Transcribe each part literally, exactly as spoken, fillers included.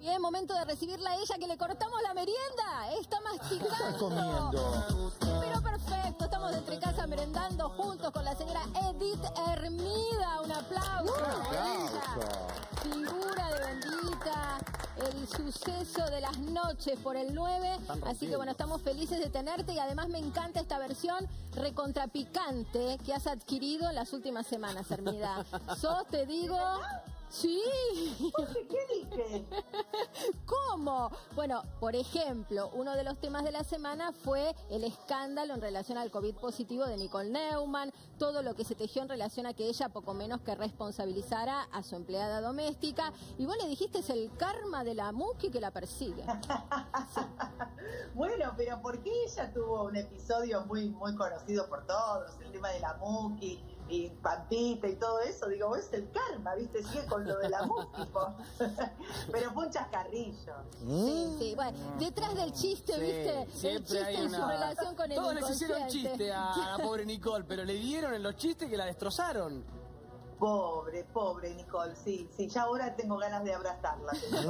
Es momento de recibirla a ella, que le cortamos la merienda. Está masticando. Está comiendo. Pero perfecto, estamos entre casa merendando juntos con la señora Edith Hermida. Un aplauso. Un aplauso. Figura de Bendita, el suceso de las noches por el nueve. Así que bueno, estamos felices de tenerte y además me encanta esta versión recontrapicante que has adquirido en las últimas semanas, Hermida. Sos, te digo... Sí. ¿Qué dije? ¿Cómo? Bueno, por ejemplo, uno de los temas de la semana fue el escándalo en relación al COVID positivo de Nicole Neumann, todo lo que se tejió en relación a que ella poco menos que responsabilizara a su empleada doméstica. Y vos le dijiste es el karma de la Muki que la persigue. Sí. Bueno, pero ¿por qué ella tuvo un episodio muy, muy conocido por todos? El tema de la Muki y Pampita y todo eso, digo, es el karma, ¿viste? Sigue con lo de la música. Pero fue un chascarrillo. Sí, sí, bueno, detrás del chiste, Sí, ¿viste? El siempre chiste hay en su una... relación con el Todos les hicieron inconsciente. chiste a, a la pobre Nicole, pero le dieron en los chistes que la destrozaron. Pobre, pobre Nicole, sí, sí, ya ahora tengo ganas de abrazarla.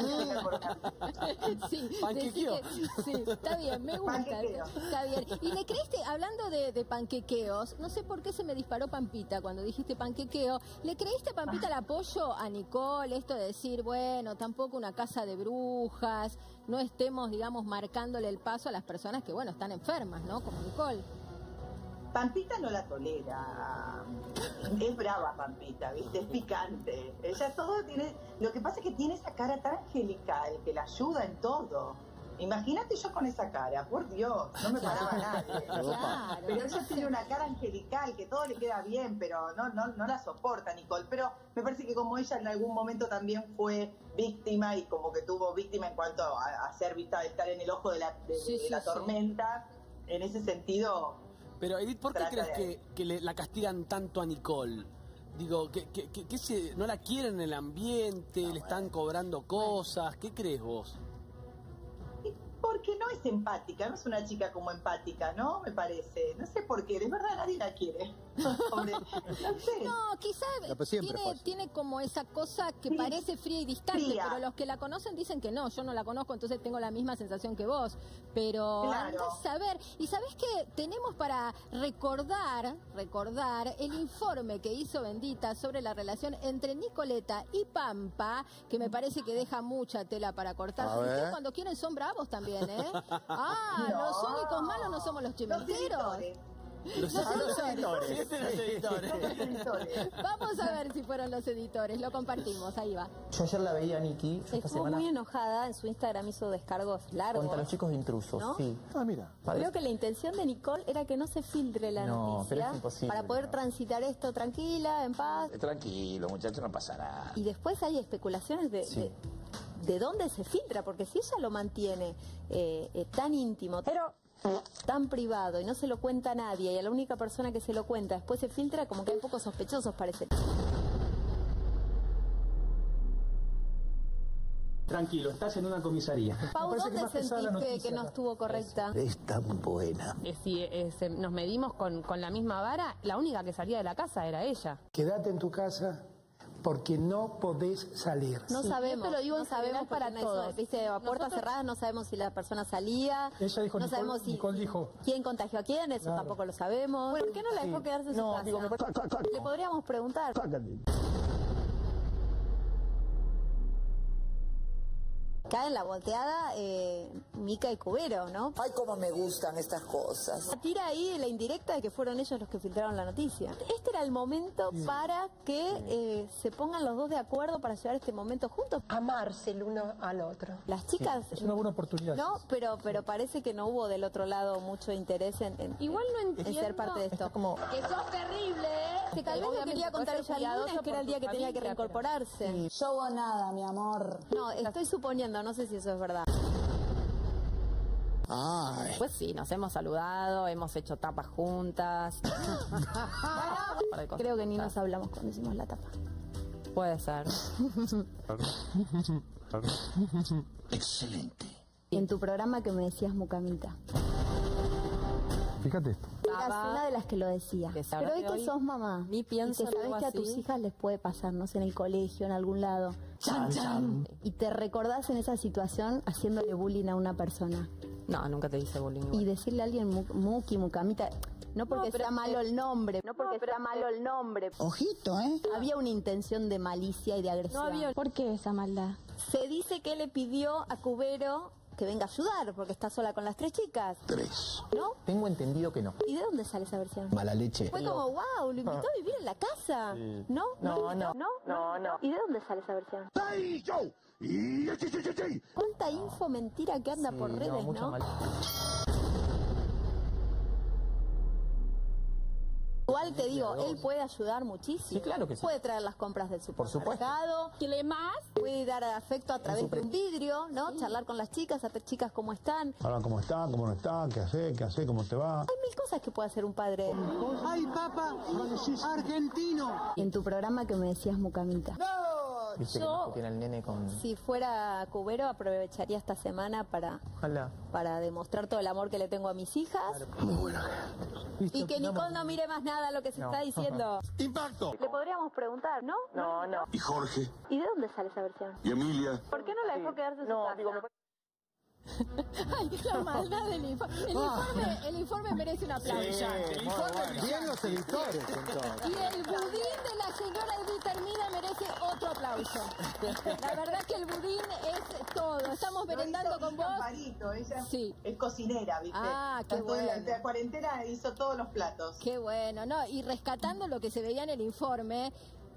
Sí, Panquequeo. decí que- sí, está bien, me gusta. Panquequeo. Está bien. Y le creíste, hablando de, de panquequeos, no sé por qué se me disparó Pampita cuando dijiste panquequeo. ¿Le creíste, Pampita, el apoyo a Nicole? Esto de decir, bueno, tampoco una casa de brujas, no estemos, digamos, marcándole el paso a las personas que, bueno, están enfermas, ¿no? Como Nicole. Pampita no la tolera. Es brava Pampita, ¿viste? Es picante. Ella todo tiene... Lo que pasa es que tiene esa cara tan angelical que la ayuda en todo. Imagínate yo con esa cara, por Dios, no me paraba nadie. Claro. Pero ella tiene una cara angelical, que todo le queda bien, pero no, no, no la soporta Nicole. Pero me parece que como ella en algún momento también fue víctima y como que tuvo víctima en cuanto a, a ser vista, de estar en el ojo de la, de, Sí, de sí, la sí. tormenta, en ese sentido... Pero Edith, ¿por qué Trata crees de- que, que le- la castigan tanto a Nicole? Digo, que, que, que, que se, no la quieren en el ambiente, le están cobrando cosas, ¿qué crees vos? Porque no es empática, no es una chica como empática, ¿no? Me parece. No sé por qué, de verdad nadie la quiere. Pobre, no sé. No, quizás No, pero siempre fue tiene, así. tiene como esa cosa que Sí. parece fría y distante, Fría. pero los que la conocen dicen que no, yo no la conozco, entonces tengo la misma sensación que vos. Pero Claro. andás a ver, y ¿sabés qué? Tenemos para recordar, recordar el informe que hizo Bendita sobre la relación entre Nicoleta y Pampa, que me parece que deja mucha tela para cortar. A ver. Ustedes cuando quieren son bravos también, ¿eh? Ah, No. los únicos malos no somos los Los chimenteros. editores. Los Los editores. Este los editores. Los editores. Vamos a ver si fueron los editores, lo compartimos, ahí va. Yo ayer la veía a Nikki, esta Estuvo semana, muy enojada, en su Instagram hizo descargos largos. contra los chicos de intrusos, ¿No? sí. Ah, mira. Creo que la intención de Nicole era que no se filtre la No, pero noticia es imposible, para poder no. transitar esto tranquila, en paz. Tranquilo, muchachos, no pasa nada. Y después hay especulaciones de, Sí. de, de dónde se filtra, porque si ella lo mantiene eh, eh, tan íntimo, pero tan privado y no se lo cuenta a nadie y a la única persona que se lo cuenta después se filtra, como que hay pocos sospechosos, parece. Tranquilo, estás en una comisaría. Pau, Me parece que ¿dónde más pesada la sentiste noticia que no acá. estuvo correcta? Es tan buena. Eh, si eh, se- nos medimos con, con la misma vara, la única que salía de la casa era ella. Quédate en tu casa porque no podés salir. No sabemos, esto lo digo no en general sabemos para porque no todos. hizo- Viste, a puertas Nosotros- cerradas no sabemos si la persona salía. Ella dijo, no Nicole- sabemos si, Nicole dijo. quién contagió a quién, eso Claro. tampoco lo sabemos. Bueno, ¿por qué no la dejó quedarse en su No, casa? digo, me parece- Le podríamos preguntar. Cae en la volteada eh, Mica y Cubero, ¿no? Ay, cómo me gustan estas cosas. Tira ahí la indirecta de que fueron ellos los que filtraron la noticia. Este era el momento para que eh, se pongan los dos de acuerdo para llevar este momento juntos. Amarse el uno al otro. Las chicas... Es una buena oportunidad. No, pero pero parece que no hubo del otro lado mucho interés en, en- Igual no en entiendo. ser parte de esto. Está como... Que sos terrible, ¿eh? Que tal vez lo Obviamente, quería contar puede ser ella el lunes, cuidadoso que era el por día tu que tenía que familia, reincorporarse. Yo o nada, mi amor. No, estoy suponiendo, no sé si eso es verdad. Ay. Pues sí, nos hemos saludado, hemos hecho tapas juntas. Creo que ni nos hablamos cuando hicimos la tapa. Puede ser. Excelente. En tu programa que me decías Mucamita. Fíjate esto. Eras una de las que lo decía. Que Pero hoy sabrá que que sos hoy mamá ni pienso y que en sabes algo que a tus así. hijas les puede pasar, no sé, en el colegio, en algún lado. Chan, chan. ¿Y te recordás en esa situación haciéndole bullying a una persona? No, nunca te hice bullying. Y decirle a alguien mu- muki, mucamita, no porque sea malo el nombre, no porque sea malo el nombre. Ojito, ¿eh? Había una intención de malicia y de agresión. No había- ¿Por qué esa maldad? Se dice que le pidió a Cubero que venga a ayudar porque está sola con las tres chicas. Tres. ¿No? Tengo entendido que no. ¿Y de dónde sale esa versión? Mala leche. Fue como, wow, lo invitó a vivir en la casa. ¿No? No, no. ¿No? No, no. ¿Y de dónde sale esa versión? ¿Cuánta info mentira que anda por redes, mucha no? mal- Igual te digo, él puede ayudar muchísimo. Sí, claro que sí. Puede traer las compras del Por supuesto. supermercado. ¿Qué le más? Puede dar afecto a través de un vidrio, ¿no? Charlar con las chicas, saber chicas cómo están. Hablan cómo están, cómo no están, qué hace, qué hace, cómo te va. Hay mil cosas que puede hacer un padre. ¡Ay, papá! ¡Argentino! En tu programa que me decías, Mucamita. Viste que Yo- más que tiene el nene con... Si fuera Cubero, aprovecharía esta semana para, Ojalá. para demostrar todo el amor que le tengo a mis hijas. Muy buena. Y que Nicole no mire más nada lo que se No. está diciendo. ¡Impacto! Le podríamos preguntar, ¿no? No, no. ¿Y Jorge? ¿Y de dónde sale esa versión? ¿Y Emilia? ¿Por qué no la dejó quedarse en su casa? Ay, la maldad del informe. El informe, el informe merece un aplauso. El informe Bien los editores, entonces. Y el budín de la señora Edith Hermida merece otro aplauso. La verdad que el budín es todo. Estamos Lo merendando hizo con Mica vos. Amparito, ella Sí. es cocinera, ¿viste? Ah, qué Tanto durante bueno. la cuarentena hizo todos los platos. Qué bueno, ¿no? Y rescatando lo que se veía en el informe,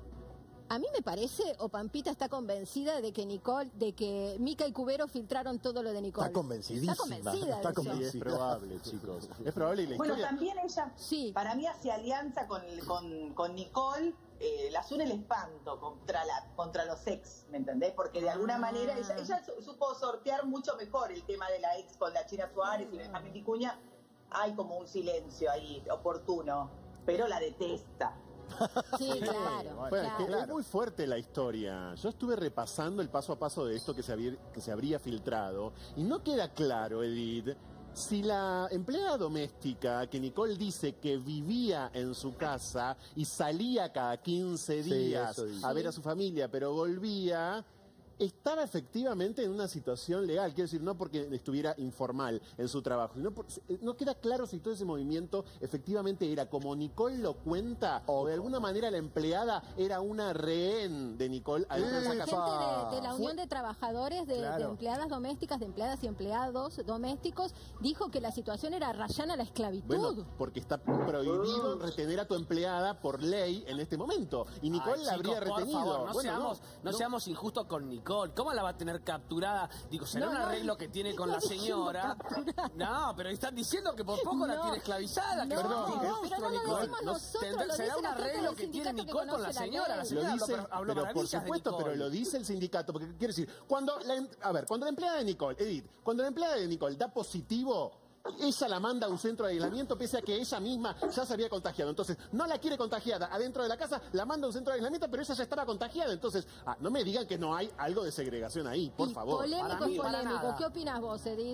a mí me parece, o Pampita está convencida de que Nicole, de que Mica y Cubero filtraron todo lo de Nicole. Está convencidísima. Está convencida Está de eso. convencida. Y es probable, chicos. Es probable y la Bueno, historia... también ella, Sí. para mí, hace alianza con, con, con Nicole, eh, las une el espanto contra, la, contra los ex, ¿me entendés? Porque de alguna Ah. manera ella, ella su- supo sortear mucho mejor el tema de la ex con la China Suárez y Benjamín Vicuña. Hay como un silencio ahí oportuno, pero la detesta. Sí, claro. Bueno, es que claro. es muy fuerte la historia. Yo estuve repasando el paso a paso de esto que se, había- que se habría filtrado y no queda claro, Edith, si la empleada doméstica que Nicole dice que vivía en su casa y salía cada quince Sí, días eso dice. a ver a su familia, pero volvía, estaba efectivamente en una situación legal, quiero decir, no porque estuviera informal en su trabajo, sino por- no queda claro si todo ese movimiento efectivamente era como Nicole lo cuenta, o de alguna manera la empleada era una rehén de Nicole adentro de esa Gente casa. de, de la Unión de Trabajadores, de, Claro. de empleadas domésticas, de empleadas y empleados domésticos, dijo que la situación era rayana a la esclavitud. Bueno, porque está prohibido retener a tu empleada por ley en este momento. Y Nicole Ay, la habría chicos, por retenido. favor, no, Bueno, seamos, no, no. seamos injustos con Nicole. ¿Cómo la va a tener capturada? Digo, ¿será No, un no, arreglo que tiene con no la dijimos señora? capturada. No, pero están diciendo que por poco la No. tiene esclavizada. Que No, perdón, pero qué no monstruo, lo Nicole. decimos nosotros, Tendrá- lo será dice un la gente arreglo del que tiene sindicato que Nicole con la conoce la señora. La ley. Lo señora dice, habló, habló pero por maravillas de supuesto, pero Nicole. lo dice el sindicato, porque quiero decir, cuando la, em- a ver, cuando la empleada de Nicole, Edith, cuando la empleada de Nicole da positivo, ella la manda a un centro de aislamiento pese a que ella misma ya se había contagiado. Entonces, no la quiere contagiada adentro de la casa, la manda a un centro de aislamiento, pero ella ya estaba contagiada. Entonces, ah, no me digan que no hay algo de segregación ahí, por Y favor. polémico para mí, es para polémico. nada. ¿Qué opinas vos, Edith?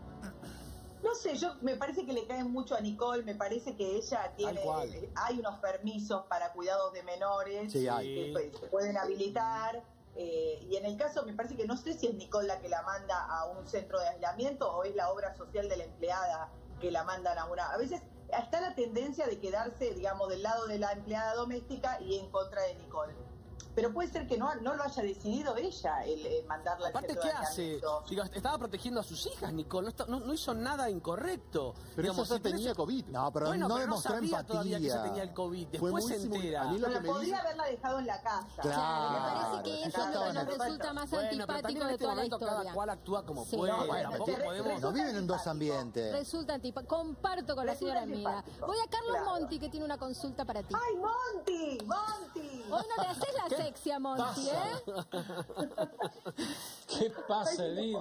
No sé, yo me parece que le caen mucho a Nicole, me parece que ella tiene, cual. eh, hay unos permisos para cuidados de menores Sí, hay. que pues, se pueden habilitar, eh, y en el caso me parece que no sé si es Nicole la que la manda a un centro de aislamiento o es la obra social de la empleada que la mandan a una... A veces está la tendencia de quedarse, digamos, del lado de la empleada doméstica y en contra de Nicole. Pero puede ser que no, no lo haya decidido ella, el, el mandarla al Aparte, centro ¿qué de hace? aislamiento. Digo, estaba protegiendo a sus hijas, Nicole. No, está- no- no hizo nada incorrecto. Pero Digamos, ella ya si tenés- tenía COVID. No, pero bueno, no pero no demostró sabía todavía que se empatía. tenía el COVID. Fue Después muy se simul- entera. a mí lo que Pero me podría dice... haberla dejado en la casa. Claro. Me parece que eso es lo que nos resulta más Bueno, pero también antipático en de este toda la momento cada historia. cual actúa como Sí. puede. No, bueno, Tampoco pero- podemos... No viven en dos ambientes. Resulta antipático. Comparto con la Resulta señora Hermida. antipático. Voy a Carlos Claro. Monti, que tiene una consulta para ti. ¡Ay, Monty! ¡Monty! Hoy no le haces la sexy a Monti, ¿eh? ¿Qué pasa, Edith?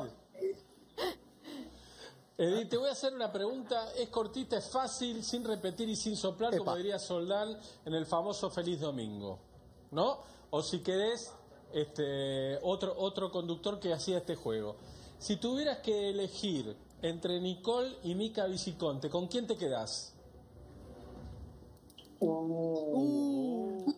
Edith, te voy a hacer una pregunta. Es cortita, es fácil, sin repetir y sin soplar, Epa. como diría Soldán en el famoso Feliz Domingo, ¿no? O si querés, este, otro, otro conductor que hacía este juego. Si tuvieras que elegir entre Nicole y Mica Viciconte, ¿con quién te quedás? Uh.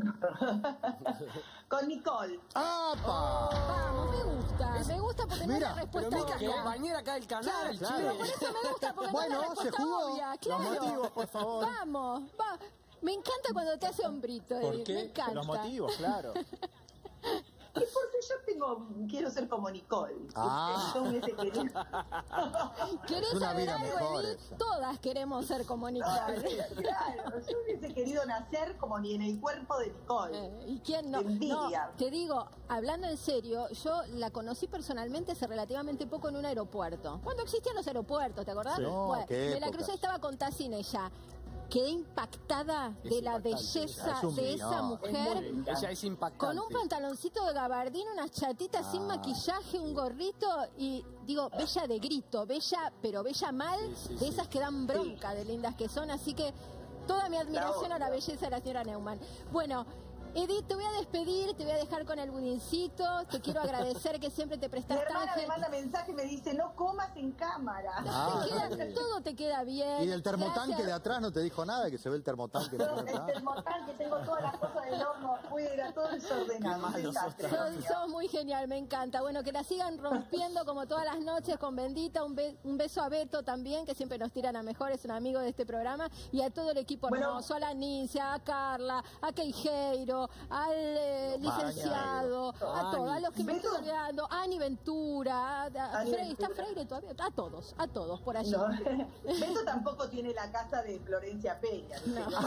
Con Nicole. ¡Apa! Vamos, me gusta. Me gusta porque Mira, no es la respuesta Pero Mica, obvia. compañera acá del canal, Claro, che. pero por eso me gusta porque Bueno, no es la se respuesta jugó. obvia. Los Claro. motivos, por favor. Vamos, va. Me encanta cuando te hace hombrito, ¿Por Edith, qué? me encanta. Los motivos, claro. Y porque yo tengo, quiero ser como Nicole. Ah. Yo hubiese querido. ¿Querés Una saber vida algo, mejor Edith? esa. Todas queremos ser como Nicole. Claro, yo hubiese querido nacer como ni en el cuerpo de Nicole. Eh, ¿Y quién no? Qué envidia. No, te digo, hablando en serio, yo la conocí personalmente hace relativamente poco en un aeropuerto. Cuando existían los aeropuertos, ¿te acordás? Sí. No, Bueno, qué me la épocas. crucé, estaba con Tassine ya. Quedé impactada Es de la impactante. belleza Es un de esa millón. mujer. Ella es impactante. Con un pantaloncito de gabardín, unas chatitas sin Ah. maquillaje, un gorrito y digo, bella de grito, bella, pero bella mal, Sí, sí, de sí. esas que dan bronca, de lindas que son, así que toda mi admiración a la belleza de la señora Neumann. Bueno, Edith, te voy a despedir, te voy a dejar con el budincito, te quiero agradecer que siempre te Mi prestas tan hermana me gen- manda mensaje y me dice, no comas en cámara. Ah, Te queda- está bien. todo te queda bien. Y del termotanque Gracias. de atrás no te dijo nada, que se ve el termotanque de No, el atrás. termotanque, tengo todas las cosas del horno afuera, todo desordenado. Qué malo desastre. sos, Sos, sos muy genial, me encanta. Bueno, que la sigan rompiendo como todas las noches con Bendita. Un, be- un beso a Beto también, que siempre nos tiran a mejor, es un amigo de este programa. Y a todo el equipo Bueno. hermoso, a la Nicia, a Carla, a Queijeiro, al eh, licenciado, a Ani. todos, a los que me Beto. estoy olvidando, a Ani Ventura, a, a Ani Freire, ¿está Ventura. Freire todavía? A todos, a todos, por allí. No. Beto tampoco tiene la casa de Florencia Peña. ¿viste? No.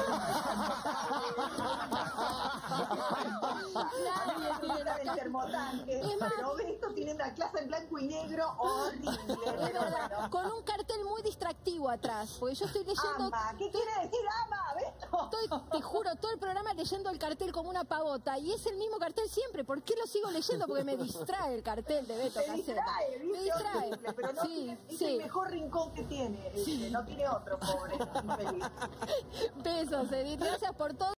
Nadie tiene la del casa. termotanque. Es más- Pero Beto tiene una clase en blanco y negro horrible. Es pero verdad, bueno. con un cartel muy distractivo atrás, porque yo estoy leyendo... Ama, ¿qué quiere decir ama, Beto? Estoy, te juro, todo el programa leyendo el cartel como una pavota y es el mismo cartel siempre. ¿Por qué lo sigo leyendo? Porque me distrae el cartel de Beto Me Caseta. distrae, Me ¿viste? distrae. Horrible, pero no Sí, tiene, es sí. el mejor rincón que tiene. este, No tiene otro, pobre infeliz. Besos, Edith. Gracias por todo.